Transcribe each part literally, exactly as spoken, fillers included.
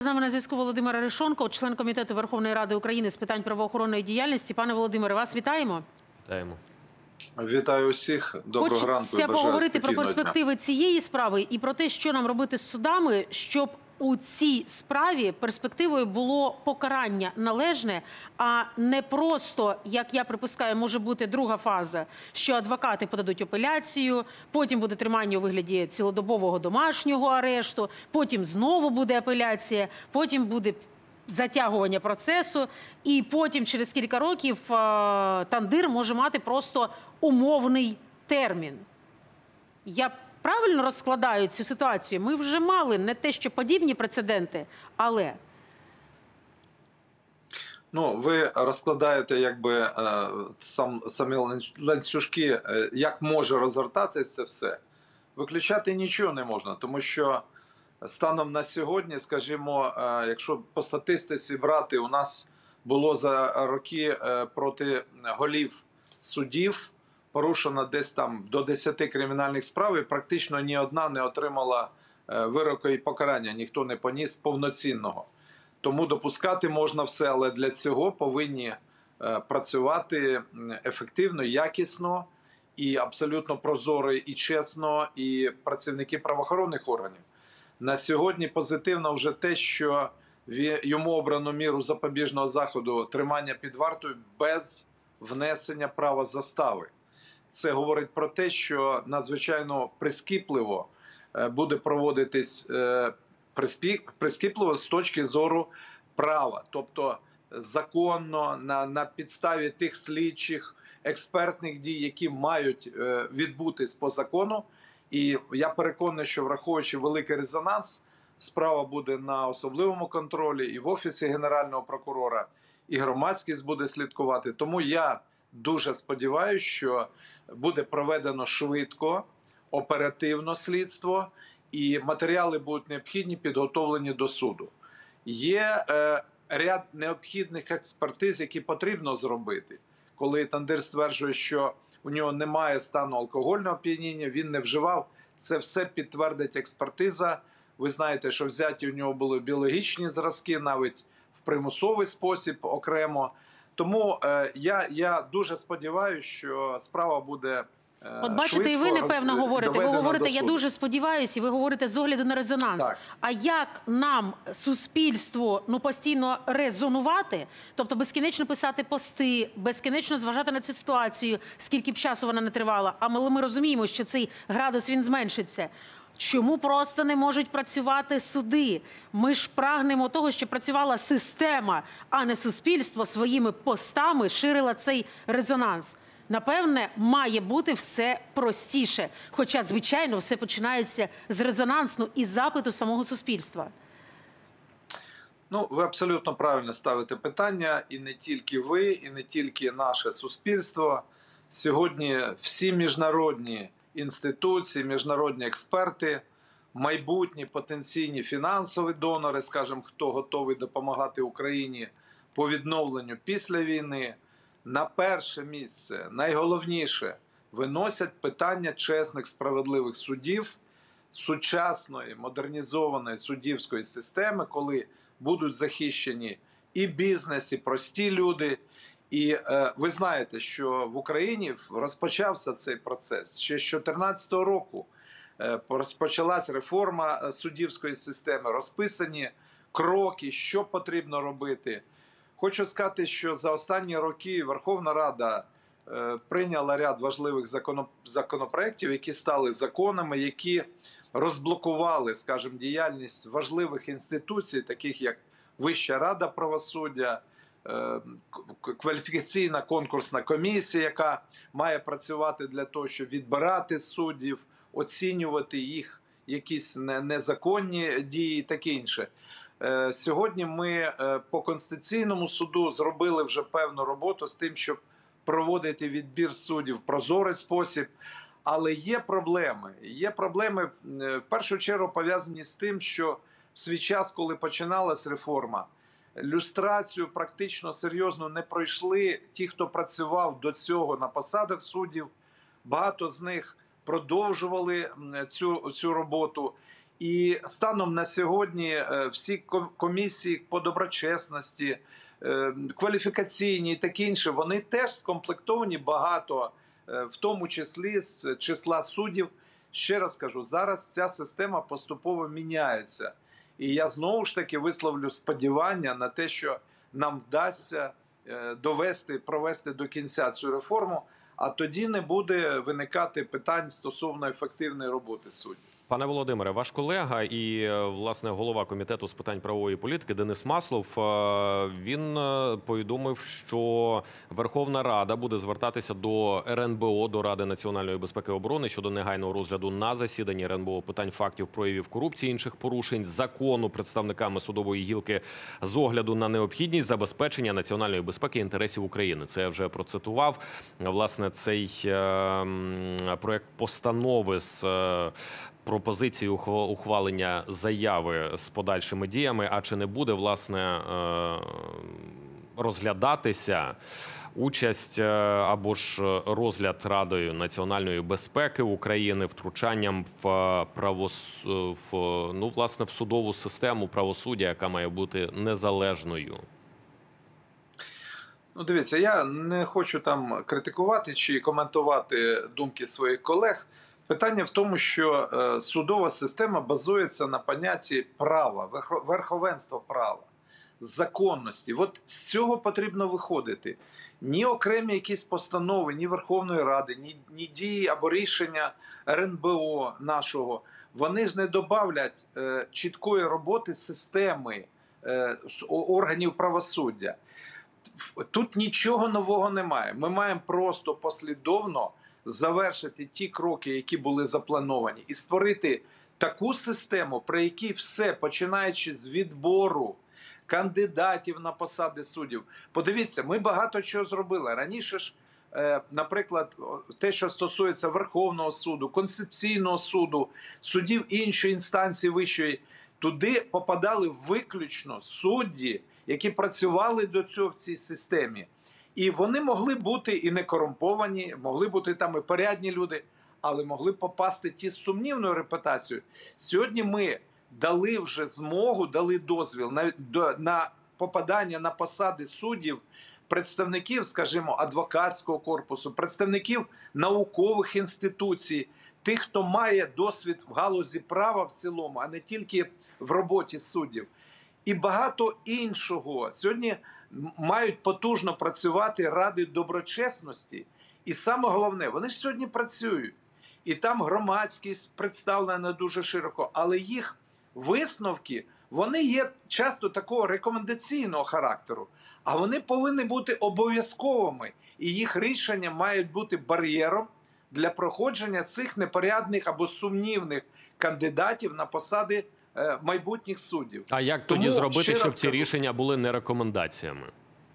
З нами на зв'язку Володимир Арешонков, член Комітету Верховної Ради України з питань правоохоронної діяльності. Пане Володимире, вас вітаємо. Вітаємо. Вітаю усіх. Доброго ранку. Хочеться поговорити про перспективи дня. цієї справи і про те, що нам робити з судами, щоб у цій справі перспективою було покарання належне, а не просто, як я припускаю, може бути друга фаза, що адвокати подадуть апеляцію, потім буде тримання у вигляді цілодобового домашнього арешту, потім знову буде апеляція, потім буде затягування процесу, і потім через кілька років Тандир може мати просто умовний термін. Я правильно розкладаю цю ситуацію? Ми вже мали не те, що подібні прецеденти, але... Ну, ви розкладаєте якби сам, самі ланцюжки, як може розгортатися це все. Виключати нічого не можна, тому що станом на сьогодні, скажімо, якщо по статистиці брати, у нас було за роки проти голів судів порушено десь там до десяти кримінальних справ, і практично ні одна не отримала вироку і покарання, ніхто не поніс повноцінного. Тому допускати можна все, але для цього повинні працювати ефективно, якісно і абсолютно прозоро і чесно і працівники правоохоронних органів. На сьогодні позитивно вже те, що йому обрано міру запобіжного заходу тримання під вартою без внесення права застави. Це говорить про те, що надзвичайно прискіпливо буде проводитись прискіпливо з точки зору права. Тобто законно, на, на підставі тих слідчих, експертних дій, які мають відбутись по закону. І я переконаний, що враховуючи великий резонанс, справа буде на особливому контролі і в Офісі Генерального прокурора, і громадськість буде слідкувати. Тому я дуже сподіваюся, що буде проведено швидко, оперативно слідство, і матеріали будуть необхідні, підготовлені до суду. Є е, ряд необхідних експертиз, які потрібно зробити. Коли Тандир стверджує, що у нього немає стану алкогольного оп'яніння, він не вживав, це все підтвердить експертиза. Ви знаєте, що взяті у нього були біологічні зразки, навіть в примусовий спосіб окремо. Тому е, я, я дуже сподіваюся, що справа буде е, От бачите, і ви, напевно, говорите. Ви говорите, я дуже сподіваюся, і ви говорите з огляду на резонанс. Так. А як нам, суспільству, ну, постійно резонувати, тобто безкінечно писати пости, безкінечно зважати на цю ситуацію, скільки б часу вона не тривала, а ми, ми розуміємо, що цей градус, він зменшиться. Чому просто не можуть працювати суди? Ми ж прагнемо того, щоб працювала система, а не суспільство своїми постами ширило цей резонанс. Напевне, має бути все простіше. Хоча, звичайно, все починається з резонансу і запиту самого суспільства. Ну, ви абсолютно правильно ставите питання. І не тільки ви, і не тільки наше суспільство. Сьогодні всі міжнародні інституції, міжнародні експерти, майбутні потенційні фінансові донори, скажімо, хто готовий допомагати Україні по відновленню після війни, на перше місце, найголовніше, виносять питання чесних, справедливих судів, сучасної, модернізованої суддівської системи, коли будуть захищені і бізнес, і прості люди. І е, ви знаєте, що в Україні розпочався цей процес. Ще з дві тисячі чотирнадцятого року е, розпочалась реформа суддівської системи, розписані кроки, що потрібно робити. Хочу сказати, що за останні роки Верховна Рада е, прийняла ряд важливих законоп... законопроєктів, які стали законами, які розблокували, скажімо, діяльність важливих інституцій, таких як Вища рада правосуддя, кваліфікаційна конкурсна комісія, яка має працювати для того, щоб відбирати суддів, оцінювати їх якісь незаконні дії і таке інше. Сьогодні ми по Конституційному суду зробили вже певну роботу з тим, щоб проводити відбір суддів в прозорий спосіб. Але є проблеми. Є проблеми, в першу чергу, пов'язані з тим, що в свій час, коли починалась реформа, люстрацію практично серйозно не пройшли ті, хто працював до цього на посадах суддів. Багато з них продовжували цю, цю роботу. І станом на сьогодні е, всі ком- комісії по доброчесності, е, кваліфікаційні і таке інше, вони теж скомплектовані багато, е, в тому числі з числа суддів. Ще раз кажу, зараз ця система поступово міняється. І я знову ж таки висловлю сподівання на те, що нам вдасться е, довести, провести до кінця цю реформу, а тоді не буде виникати питань стосовно ефективної роботи суддів. Пане Володимире, ваш колега і, е, власне, голова комітету з питань правової політики Денис Маслов, е, він е, повідомив, що Верховна Рада буде звертатися до ер ен бе о, до Ради національної безпеки і оборони щодо негайного розгляду на засіданні ер ен бе о питань фактів проявів корупції, інших порушень закону представниками судової гілки з огляду на необхідність забезпечення національної безпеки і інтересів України. Це я вже процитував. Власне, цей е, м, проект постанови з е, пропозиції ухва- ухвалення заяви з подальшими діями, а чи не буде, власне, е, розглядатися участь е, або ж розгляд Радою національної безпеки України втручанням в правос... в, ну, власне, в судову систему правосуддя, яка має бути незалежною? Ну, дивіться, я не хочу там критикувати чи коментувати думки своїх колег. Питання в тому, що е, судова система базується на понятті права, верхо- верховенства права, законності. От з цього потрібно виходити. Ні окремі якісь постанови, ні Верховної Ради, ні, ні дії або рішення ер ен бе о нашого, вони ж не добавлять е, чіткої роботи системи е, с- о- органів правосуддя. Тут нічого нового немає. Ми маємо просто послідовно завершити ті кроки, які були заплановані, і створити таку систему, при якій все, починаючи з відбору кандидатів на посади суддів. Подивіться, ми багато чого зробили. Раніше ж, е, наприклад, те, що стосується Верховного суду, Конституційного суду, судів іншої інстанції вищої, туди попадали виключно судді, які працювали до цього в цій системі. І вони могли бути і не корумповані, могли бути там і порядні люди, але могли попасти ті з сумнівною репутацією. Сьогодні ми дали вже змогу, дали дозвіл на, до, на попадання на посади суддів, представників, скажімо, адвокатського корпусу, представників наукових інституцій, тих, хто має досвід в галузі права в цілому, а не тільки в роботі суддів. І багато іншого. Сьогодні мають потужно працювати ради доброчесності. І саме головне, вони ж сьогодні працюють. І там громадськість представлена дуже широко, але їх висновки, вони є часто такого рекомендаційного характеру, а вони повинні бути обов'язковими. І їх рішення мають бути бар'єром для проходження цих непорядних або сумнівних кандидатів на посади е, майбутніх суддів. А як тоді Тому, зробити, ще щоб раз ці кажу, рішення були не рекомендаціями?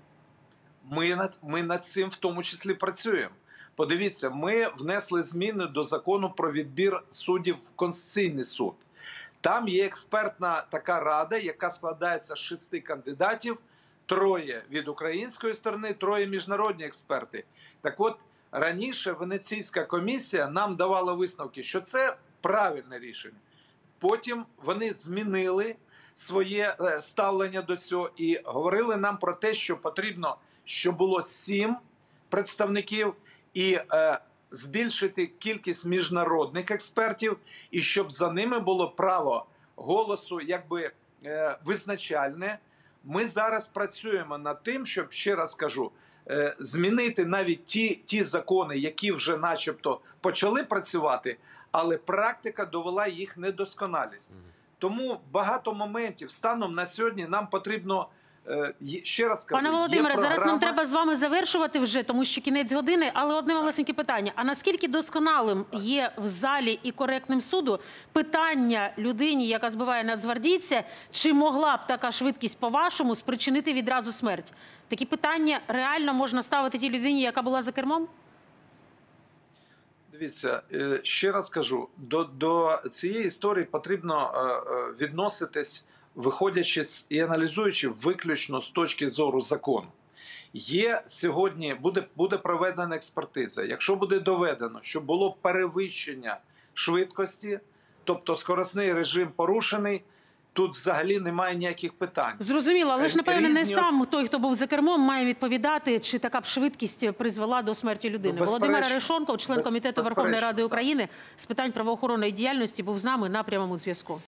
Ми над, ми над цим в тому числі працюємо. Подивіться, ми внесли зміни до закону про відбір суддів в Конституційний суд. Там є експертна така рада, яка складається з шести кандидатів, троє від української сторони, троє міжнародні експерти. Так от, раніше Венеційська комісія нам давала висновки, що це правильне рішення. Потім вони змінили своє е, ставлення до цього і говорили нам про те, що потрібно, щоб було сім представників і е, збільшити кількість міжнародних експертів, і щоб за ними було право голосу якби е, визначальне. Ми зараз працюємо над тим, щоб, ще раз кажу, е, змінити навіть ті, ті закони, які вже начебто почали працювати, але практика довела їх недосконалість. Тому багато моментів станом на сьогодні нам потрібно, е, ще раз кажу, Пане Володимире, є зараз нам програма... треба з вами завершувати вже, тому що кінець години, але одне малесеньке питання. А наскільки досконалим є в залі і коректним суду питання людині, яка збиває нацгвардійця, чи могла б така швидкість, по-вашому, спричинити відразу смерть? Такі питання реально можна ставити тій людині, яка була за кермом? Дивіться, е, ще раз кажу, до, до цієї історії потрібно е, е, відноситись, виходячи з і аналізуючи виключно з точки зору закону. Є сьогодні, буде, буде проведена експертиза. Якщо буде доведено, що було перевищення швидкості, тобто скоростний режим порушений, тут взагалі немає ніяких питань. Зрозуміло, але ж, напевне, не Різні сам оц- той, хто був за кермом, має відповідати, чи така б швидкість призвела до смерті людини. Ну, Володимир безперечно. Арешонков, член Без- Комітету Верховної безперечно, Ради так. України з питань правоохоронної діяльності, був з нами на прямому зв'язку.